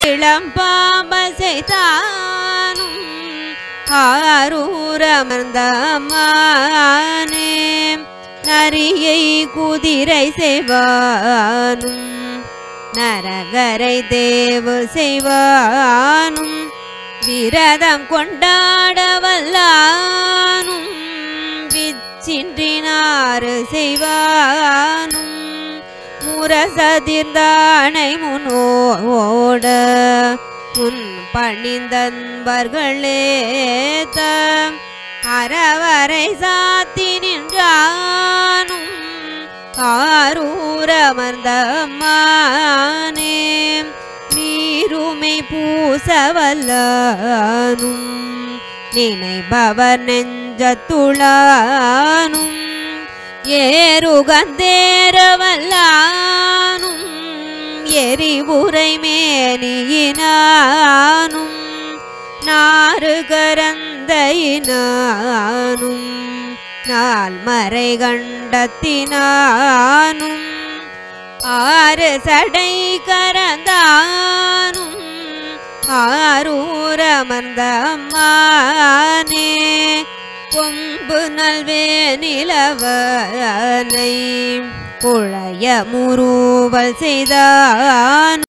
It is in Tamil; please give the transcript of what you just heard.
இளம்பாம்பல் செய்தானும் ஆரூரமர்ந்தமானே நரியை குதிரை செய்வானும் நரகரை தேவு செய்வானும் விரதம் கொண்டாட வல்லானும் விச்சின்றினாறு செய்வானும் முரசதிர்ந்தானை முனோட முன் பணிந்தன்பர்களேத்த அறவரை சாத்தி நின்றானும் ஆரூரமர்ந்தமானே நீருமை பூசவல்லானும் நினைபவர் நெஞ்சத்துளானும் ஏறுகந்தேரவல்லானும் எரிவுரை மேனியினானும் நாறு கரந்தையினானும் நால்மறை கண்டத்தினானும் ஆறு சடை கரந்தானும் ஆரூரமர்ந்தமானே கொம்பு நல்வேனிலவனை குழைய முறுவல் செய்தான்